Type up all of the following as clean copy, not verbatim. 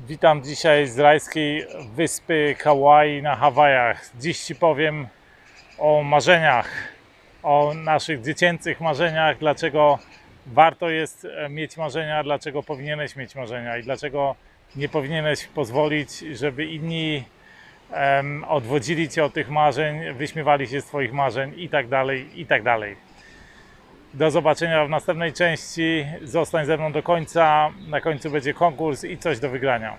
Witam dzisiaj z rajskiej wyspy Kauai na Hawajach. Dziś Ci powiem o marzeniach, o naszych dziecięcych marzeniach, dlaczego warto jest mieć marzenia, dlaczego powinieneś mieć marzenia i dlaczego nie powinieneś pozwolić, żeby inni odwodzili Cię od tych marzeń, wyśmiewali się z Twoich marzeń i tak dalej, i tak dalej. Do zobaczenia w następnej części. Zostań ze mną do końca. Na końcu będzie konkurs i coś do wygrania.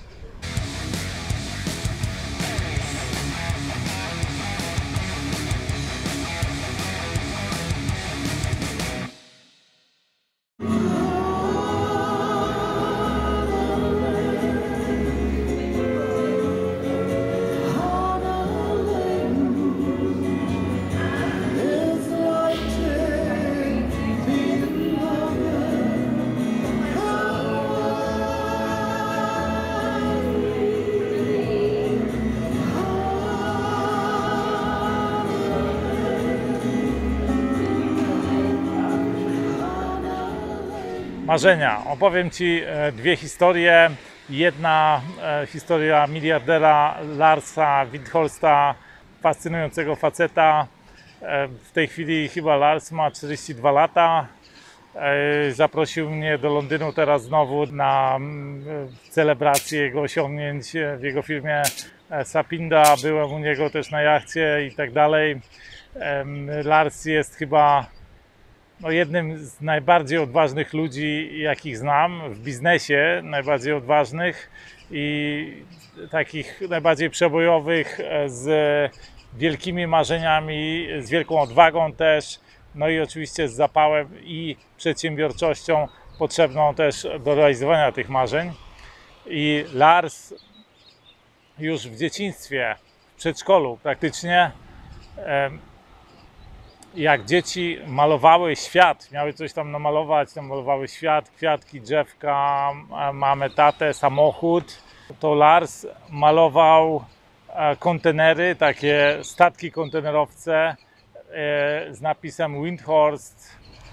Marzenia. Opowiem Ci dwie historie. Jedna historia miliardera Larsa Windhorsta, fascynującego faceta. W tej chwili chyba Lars ma 42 lata. Zaprosił mnie do Londynu teraz znowu na celebrację jego osiągnięć w jego firmie Sapinda. Byłem u niego też na jachcie i tak dalej. Lars jest chyba jednym z najbardziej odważnych ludzi, jakich znam w biznesie, najbardziej odważnych i takich najbardziej przebojowych, z wielkimi marzeniami, z wielką odwagą też, no i oczywiście z zapałem i przedsiębiorczością potrzebną też do realizowania tych marzeń. I Lars już w dzieciństwie, w przedszkolu praktycznie, jak dzieci malowały świat, miały coś tam namalować, malowały świat, kwiatki, drzewka, mamę, tatę, samochód, to Lars malował kontenery, takie statki kontenerowce z napisem Windhorst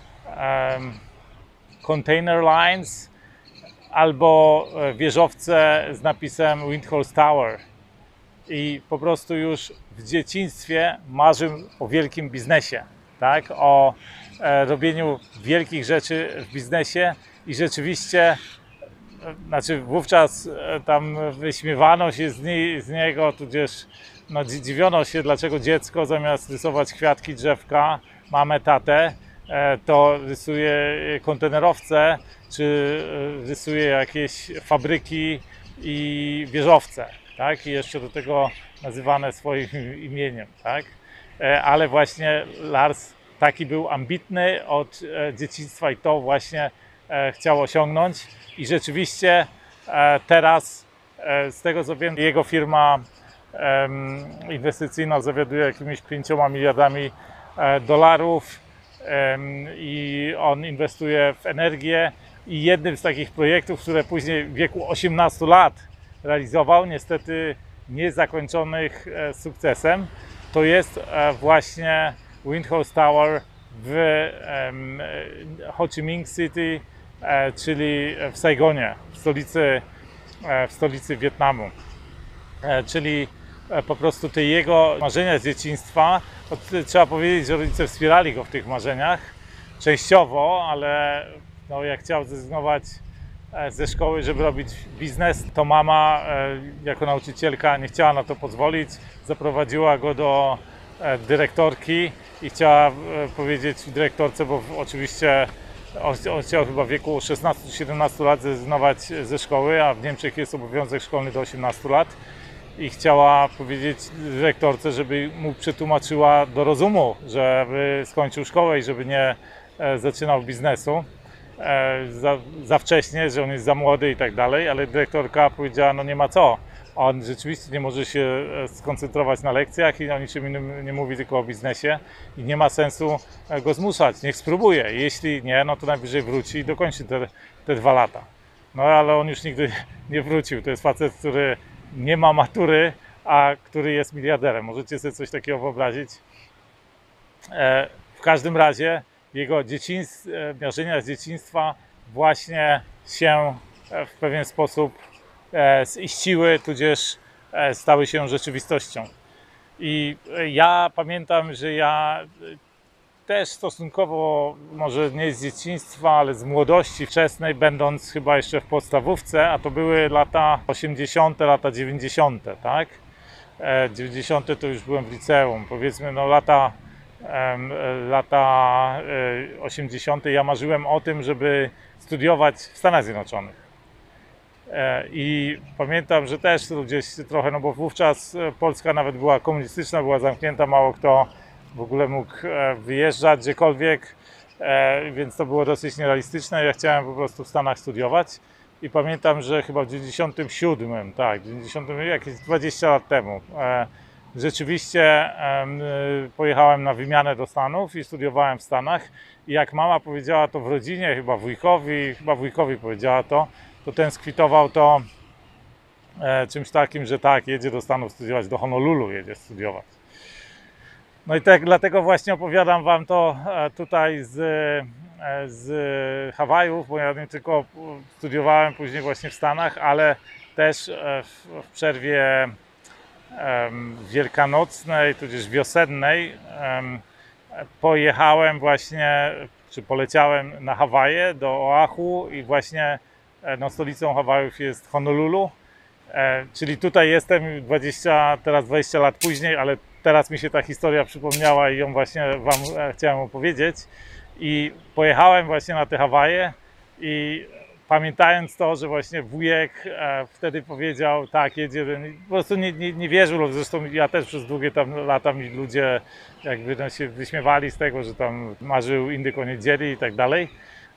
Container Lines albo wieżowce z napisem Windhorst Tower. I po prostu już w dzieciństwie marzył o wielkim biznesie, tak? O robieniu wielkich rzeczy w biznesie i rzeczywiście, znaczy wówczas tam wyśmiewano się z niego, tudzież dziwiono się, dlaczego dziecko zamiast rysować kwiatki, drzewka, mamę, tatę, to rysuje kontenerowce, czy rysuje jakieś fabryki i wieżowce. Tak? I jeszcze do tego nazywane swoim imieniem, tak? Ale właśnie Lars taki był ambitny od dzieciństwa i to właśnie chciał osiągnąć i rzeczywiście teraz z tego co wiem, jego firma inwestycyjna zawiaduje jakimiś 5 miliardami dolarów i on inwestuje w energię i jednym z takich projektów, które później w wieku 18 lat realizował, niestety niezakończonych sukcesem, to jest właśnie Windhorst Tower w Ho Chi Minh City, czyli w Saigonie, w stolicy Wietnamu. Czyli po prostu te jego marzenia z dzieciństwa, trzeba powiedzieć, że rodzice wspierali go w tych marzeniach, częściowo, ale jak chciał zrezygnować ze szkoły, żeby robić biznes, to mama jako nauczycielka nie chciała na to pozwolić, zaprowadziła go do dyrektorki i chciała powiedzieć dyrektorce, bo oczywiście on chciał chyba w wieku 16-17 lat zrezygnować ze szkoły, a w Niemczech jest obowiązek szkolny do 18 lat i chciała powiedzieć dyrektorce, żeby mu przetłumaczyła do rozumu, żeby skończył szkołę i żeby nie zaczynał biznesu za wcześnie, że on jest za młody i tak dalej, ale dyrektorka powiedziała, no nie ma co, on rzeczywiście nie może się skoncentrować na lekcjach i o niczym innym nie mówi, tylko o biznesie i nie ma sensu go zmuszać, niech spróbuje, jeśli nie, no to najwyżej wróci i dokończy te 2 lata. No ale on już nigdy nie wrócił, to jest facet, który nie ma matury, a który jest miliarderem, możecie sobie coś takiego wyobrazić. W każdym razie jego marzenia z dzieciństwa właśnie się w pewien sposób ziściły, tudzież stały się rzeczywistością. I ja pamiętam, że ja też stosunkowo, może nie z dzieciństwa, ale z młodości wczesnej, będąc chyba jeszcze w podstawówce, a to były lata 80., lata 90., tak? 90. to już byłem w liceum, powiedzmy no lata 80. ja marzyłem o tym, żeby studiować w Stanach Zjednoczonych. I pamiętam, że też to gdzieś trochę, no bo wówczas Polska nawet była komunistyczna, była zamknięta, mało kto w ogóle mógł wyjeżdżać gdziekolwiek, więc to było dosyć nierealistyczne. Ja chciałem po prostu w Stanach studiować i pamiętam, że chyba w 97, tak, 90, jakieś 20 lat temu, rzeczywiście pojechałem na wymianę do Stanów i studiowałem w Stanach. I jak mama powiedziała to w rodzinie, chyba wujkowi powiedziała to ten skwitował to czymś takim, że tak, jedzie do Stanów studiować, do Honolulu jedzie studiować. No i tak, dlatego właśnie opowiadam Wam to tutaj z Hawajów, bo ja nie tylko studiowałem później właśnie w Stanach, ale też w przerwie wielkanocnej, tudzież wiosennej pojechałem właśnie, czy poleciałem na Hawaje, do Oahu i właśnie no, stolicą Hawajów jest Honolulu, czyli tutaj jestem teraz 20 lat później, ale teraz mi się ta historia przypomniała i ją właśnie Wam chciałem opowiedzieć. I pojechałem właśnie na te Hawaje i pamiętając to, że właśnie wujek wtedy powiedział, tak, jedzie, po prostu nie wierzył, zresztą ja też przez długie tam lata mi ludzie jakby no, się wyśmiewali z tego, że tam marzył indyk o niedzieli i tak dalej.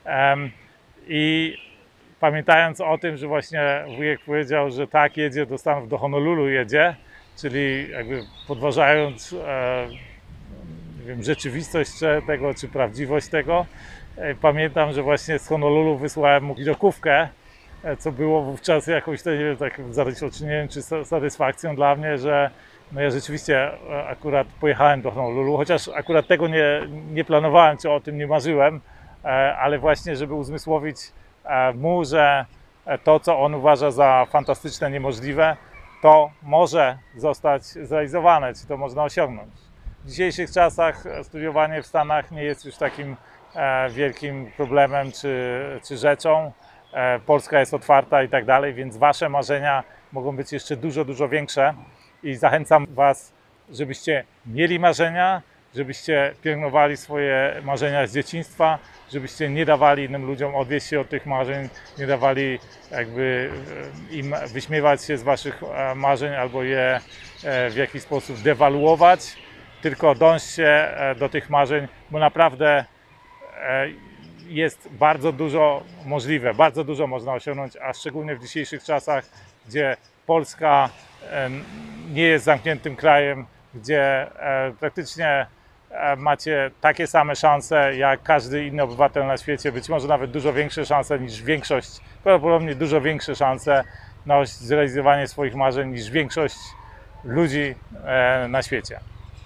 I pamiętając o tym, że właśnie wujek powiedział, że tak, jedzie do Stanów, do Honolulu jedzie, czyli jakby podważając nie wiem, rzeczywistość tego, czy prawdziwość tego, pamiętam, że właśnie z Honolulu wysłałem mu widokówkę, co było wówczas jakąś, nie wiem, tak zadośćuczynieniem czy satysfakcją dla mnie, że no ja rzeczywiście akurat pojechałem do Honolulu, chociaż akurat tego nie planowałem, czy o tym nie marzyłem, ale właśnie, żeby uzmysłowić mu, że to, co on uważa za fantastyczne, niemożliwe, to może zostać zrealizowane, czy to można osiągnąć. W dzisiejszych czasach studiowanie w Stanach nie jest już takim wielkim problemem czy rzeczą. Polska jest otwarta i tak dalej, więc Wasze marzenia mogą być jeszcze dużo większe i zachęcam Was, żebyście mieli marzenia, żebyście pielęgnowali swoje marzenia z dzieciństwa, żebyście nie dawali innym ludziom odwieść się od tych marzeń, nie dawali jakby im wyśmiewać się z Waszych marzeń albo je w jakiś sposób dewaluować, tylko dążcie do tych marzeń, bo naprawdę jest bardzo dużo możliwe, bardzo dużo można osiągnąć, a szczególnie w dzisiejszych czasach, gdzie Polska nie jest zamkniętym krajem, gdzie praktycznie macie takie same szanse jak każdy inny obywatel na świecie, być może nawet dużo większe szanse niż większość, prawdopodobnie dużo większe szanse na zrealizowanie swoich marzeń niż większość ludzi na świecie.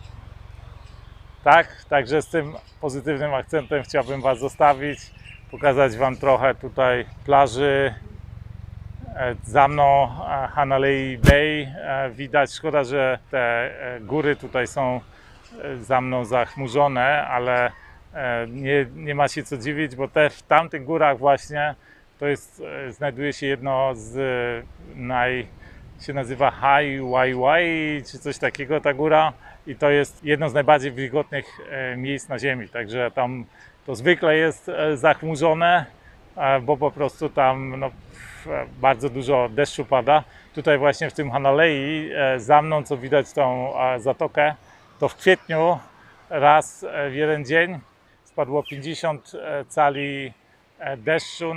Tak, także z tym pozytywnym akcentem chciałbym Was zostawić, pokazać Wam trochę tutaj plaży. Za mną Hanalei Bay widać, szkoda, że te góry tutaj są za mną zachmurzone, ale nie ma się co dziwić, bo też w tamtych górach właśnie to jest, znajduje się jedno z się nazywa Haiwaiwai, czy coś takiego ta góra i to jest jedno z najbardziej wilgotnych miejsc na ziemi, także tam to zwykle jest zachmurzone, bo po prostu tam no, bardzo dużo deszczu pada. Tutaj właśnie w tym Hanalei za mną, co widać tą zatokę, to w kwietniu raz w jeden dzień spadło 50 cali deszczu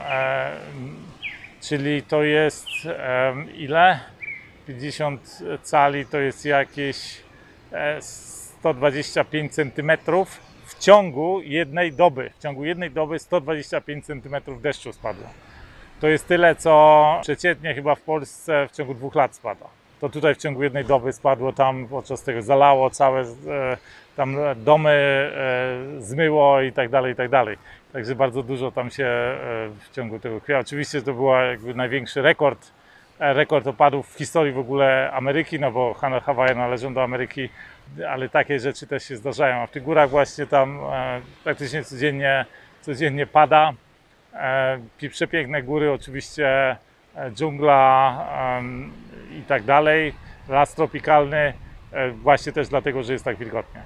czyli to jest ile? 50 cali to jest jakieś 125 cm w ciągu jednej doby. W ciągu jednej doby 125 cm deszczu spadło. To jest tyle, co przeciętnie chyba w Polsce w ciągu 2 lat spada. To tutaj w ciągu jednej doby spadło, tam podczas tego zalało całe tam domy, zmyło i tak dalej, i tak dalej. Także bardzo dużo tam się w ciągu tego kryło. Oczywiście to był jakby największy rekord rekord opadów w historii w ogóle Ameryki, no bo Hawaje należą do Ameryki, ale takie rzeczy też się zdarzają. A w tych górach właśnie tam praktycznie codziennie pada. Przepiękne góry, oczywiście dżungla i tak dalej, las tropikalny, właśnie też dlatego, że jest tak wilgotnie.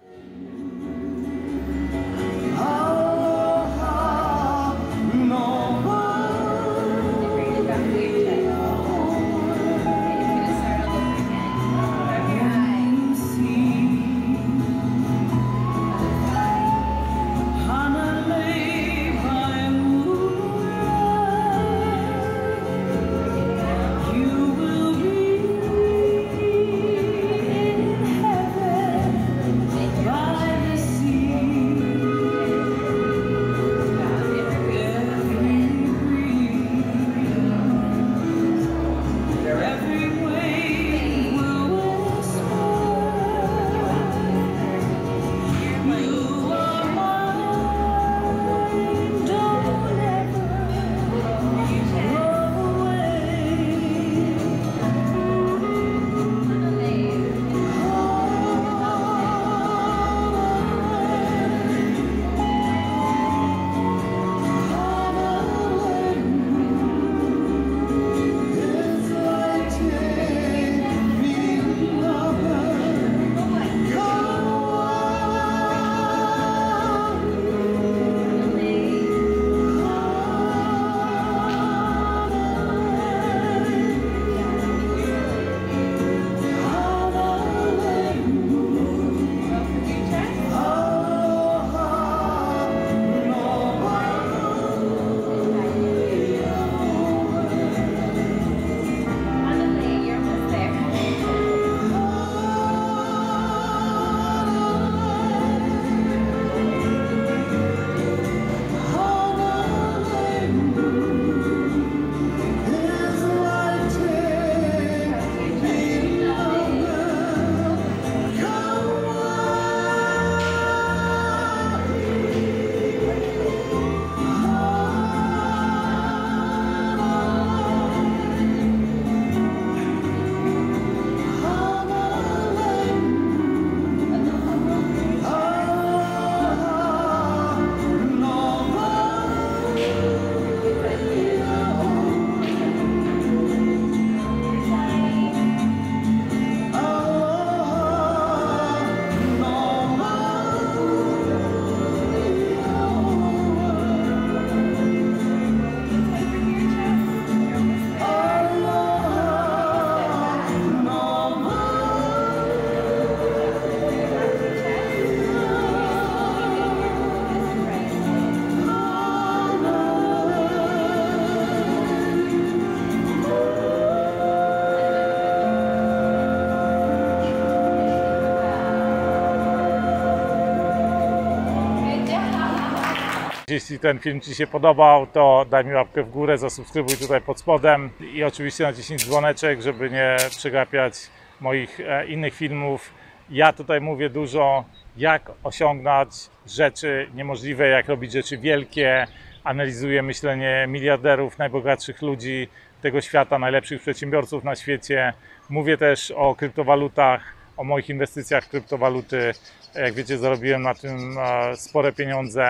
Jeśli ten film Ci się podobał, to daj mi łapkę w górę, zasubskrybuj tutaj pod spodem i oczywiście naciśnij dzwoneczek, żeby nie przegapiać moich innych filmów. Ja tutaj mówię dużo, jak osiągnąć rzeczy niemożliwe, jak robić rzeczy wielkie. Analizuję myślenie miliarderów, najbogatszych ludzi tego świata, najlepszych przedsiębiorców na świecie. Mówię też o kryptowalutach, o moich inwestycjach w kryptowaluty. Jak wiecie, zarobiłem na tym spore pieniądze.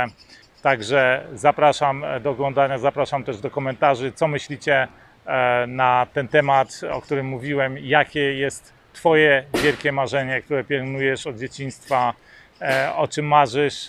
Także zapraszam do oglądania, zapraszam też do komentarzy, co myślicie na ten temat, o którym mówiłem, jakie jest Twoje wielkie marzenie, które pielęgnujesz od dzieciństwa, o czym marzysz,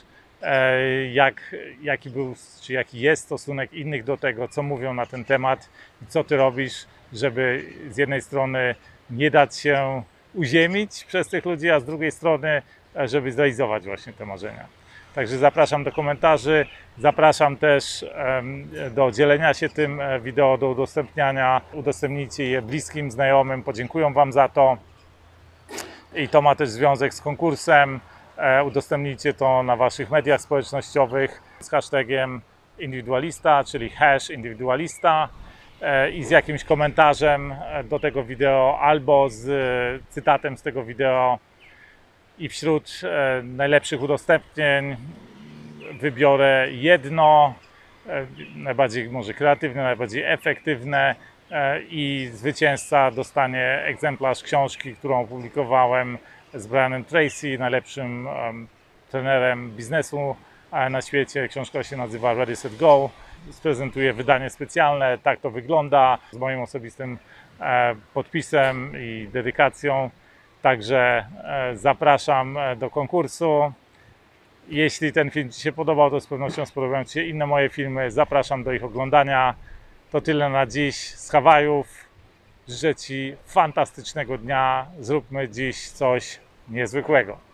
jaki był, czy jaki jest stosunek innych do tego, co mówią na ten temat i co Ty robisz, żeby z jednej strony nie dać się uziemić przez tych ludzi, a z drugiej strony, żeby zrealizować właśnie te marzenia. Także zapraszam do komentarzy, zapraszam też do dzielenia się tym wideo, do udostępniania. Udostępnijcie je bliskim, znajomym, podziękują Wam za to. I to ma też związek z konkursem. Udostępnijcie to na Waszych mediach społecznościowych z hashtagiem indywidualista, czyli #indywidualista i z jakimś komentarzem do tego wideo albo z cytatem z tego wideo. I wśród najlepszych udostępnień wybiorę jedno, najbardziej może kreatywne, najbardziej efektywne i zwycięzca dostanie egzemplarz książki, którą opublikowałem z Brianem Tracy, najlepszym trenerem biznesu na świecie. Książka się nazywa Ready, Set, Go. Prezentuję wydanie specjalne, tak to wygląda, z moim osobistym podpisem i dedykacją. Także zapraszam do konkursu. Jeśli ten film Ci się podobał, to z pewnością spodobają Ci się inne moje filmy. Zapraszam do ich oglądania. To tyle na dziś z Hawajów. Życzę Ci fantastycznego dnia. Zróbmy dziś coś niezwykłego.